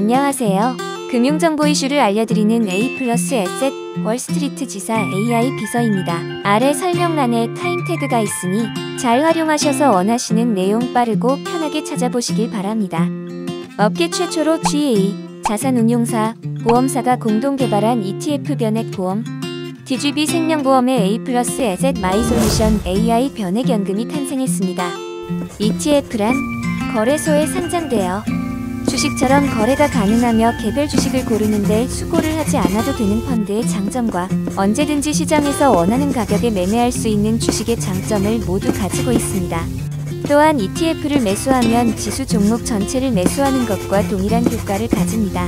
안녕하세요. 금융정보 이슈를 알려드리는 A+에셋 월스트리트 지사 AI 비서입니다. 아래 설명란에 타임 태그가 있으니 잘 활용하셔서 원하시는 내용 빠르고 편하게 찾아보시길 바랍니다. 업계 최초로 GA, 자산운용사, 보험사가 공동 개발한 ETF 변액보험, DGB 생명보험의 A+에셋 마이솔루션 AI 변액연금이 탄생했습니다. ETF란 거래소에 상장되어 주식처럼 거래가 가능하며 개별 주식을 고르는데 수고를 하지 않아도 되는 펀드의 장점과 언제든지 시장에서 원하는 가격에 매매할 수 있는 주식의 장점을 모두 가지고 있습니다. 또한 ETF를 매수하면 지수 종목 전체를 매수하는 것과 동일한 효과를 가집니다.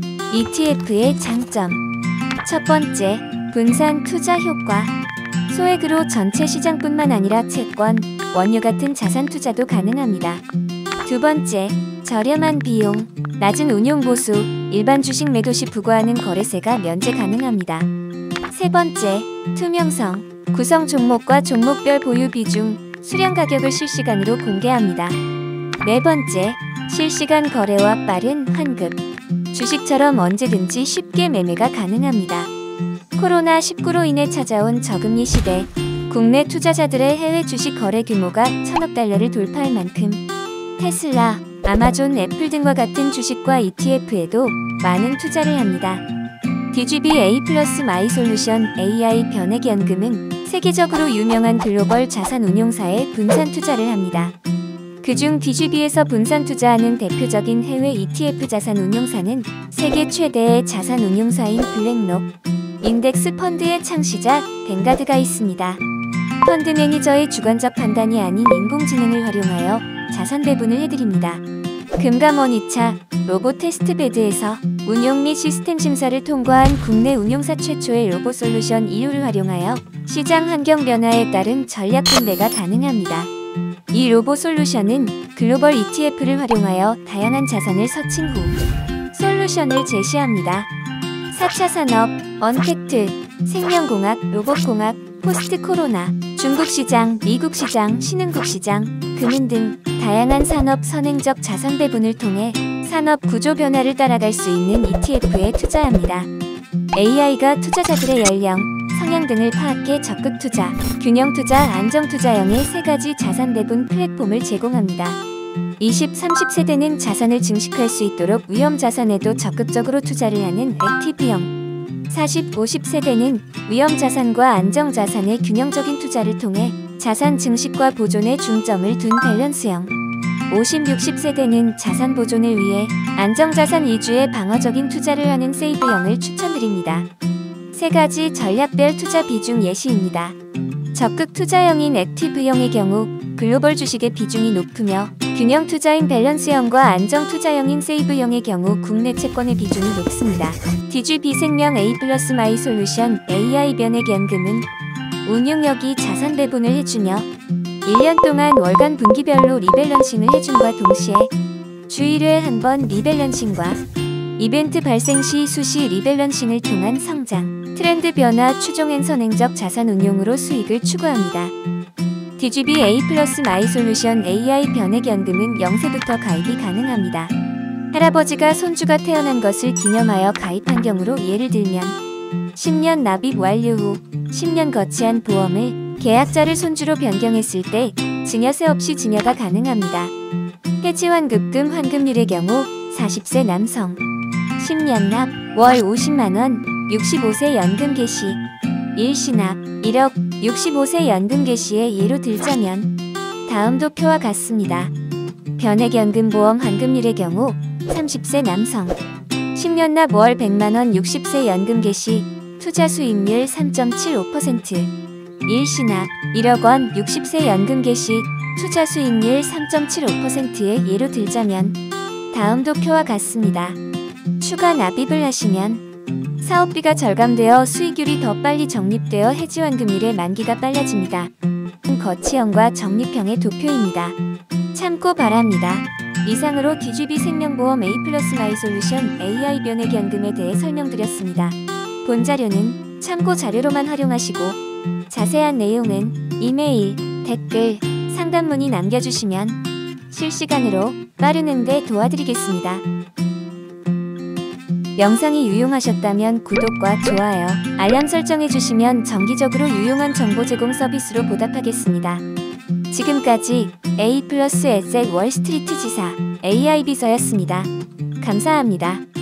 ETF의 장점. 첫 번째, 분산 투자 효과. 소액으로 전체 시장뿐만 아니라 채권, 원유 같은 자산 투자도 가능합니다. 두 번째, 저렴한 비용, 낮은 운용 보수, 일반 주식 매도 시 부과하는 거래세가 면제 가능합니다. 세 번째, 투명성, 구성 종목과 종목별 보유 비중, 수량 가격을 실시간으로 공개합니다. 네 번째, 실시간 거래와 빠른 환급, 주식처럼 언제든지 쉽게 매매가 가능합니다. 코로나19로 인해 찾아온 저금리 시대, 국내 투자자들의 해외 주식 거래 규모가 1,000억 달러를 돌파할 만큼 테슬라, 아마존, 애플 등과 같은 주식과 ETF에도 많은 투자를 합니다. DGB A+ 마이솔루션 AI 변액연금은 세계적으로 유명한 글로벌 자산운용사에 분산 투자를 합니다. 그중 DGB에서 분산 투자하는 대표적인 해외 ETF 자산운용사는 세계 최대의 자산운용사인 블랙록, 인덱스 펀드의 창시자 뱅가드가 있습니다. 펀드 매니저의 주관적 판단이 아닌 인공지능을 활용하여 자산 배분을 해드립니다. 금감원 2차 로봇 테스트베드에서 운용 및 시스템 심사를 통과한 국내 운용사 최초의 로봇 솔루션 EU를 활용하여 시장 환경 변화에 따른 전략 분배가 가능합니다. 이 로봇 솔루션은 글로벌 ETF를 활용하여 다양한 자산을 서칭 후 솔루션을 제시합니다. 4차 산업, 언택트, 생명공학, 로봇공학, 포스트 코로나, 중국 시장, 미국 시장, 신흥국 시장, 금융 등 다양한 산업 선행적 자산 배분을 통해 산업 구조 변화를 따라갈 수 있는 ETF에 투자합니다. AI가 투자자들의 연령, 성향 등을 파악해 적극 투자, 균형 투자, 안정 투자형의 3가지 자산 배분 플랫폼을 제공합니다. 20, 30세대는 자산을 증식할 수 있도록 위험 자산에도 적극적으로 투자를 하는 액티브형, 40, 50세대는 위험 자산과 안정 자산의 균형적인 투자를 통해 자산 증식과 보존에 중점을 둔 밸런스형, 50, 60세대는 자산 보존을 위해 안정자산 위주의 방어적인 투자를 하는 세이브형을 추천드립니다. 3가지 전략별 투자 비중 예시입니다. 적극 투자형인 액티브형의 경우 글로벌 주식의 비중이 높으며 균형 투자인 밸런스형과 안정 투자형인 세이브형의 경우 국내 채권의 비중이 높습니다. DGB 생명 A+ 마이솔루션 AI 변액연금은 운용력이 자산 배분을 해주며 1년 동안 월간 분기별로 리밸런싱을 해줌과 동시에 주 1회에 한 번 리밸런싱과 이벤트 발생 시 수시 리밸런싱을 통한 성장, 트렌드 변화 추종행 선행적 자산 운용으로 수익을 추구합니다. DGB A+ 마이솔루션 AI 변액연금은 0세부터 가입이 가능합니다. 할아버지가 손주가 태어난 것을 기념하여 가입한 경우로 예를 들면 10년 납입 완료 후 10년 거치한 보험을 계약자를 손주로 변경했을 때 증여세 없이 증여가 가능합니다. 해지환급금 환급률의 경우 40세 남성 10년 납 월 50만원 65세 연금 개시 일시납 1억 65세 연금 개시의 예로 들자면 다음도 표와 같습니다. 변액연금보험 환급률의 경우 30세 남성 10년 납 월 100만원 60세 연금 개시 투자 수익률 3.75% 일시납 1억원 60세 연금 개시 투자 수익률 3.75%의 예로 들자면 다음도 표와 같습니다. 추가 납입을 하시면 사업비가 절감되어 수익률이 더 빨리 적립되어 해지환급률의 만기가 빨라집니다. 거치형과 적립형의 도표입니다. 참고 바랍니다. 이상으로 DGB 생명보험 A+ 마이솔루션 AI 변액연금에 대해 설명드렸습니다. 본 자료는 참고 자료로만 활용하시고 자세한 내용은 이메일, 댓글, 상담 문의 남겨주시면 실시간으로 빠른 응대 도와드리겠습니다. 영상이 유용하셨다면 구독과 좋아요, 알람 설정해주시면 정기적으로 유용한 정보 제공 서비스로 보답하겠습니다. 지금까지 A 플러스 에셋 월스트리트 지사 AI 비서였습니다. 감사합니다.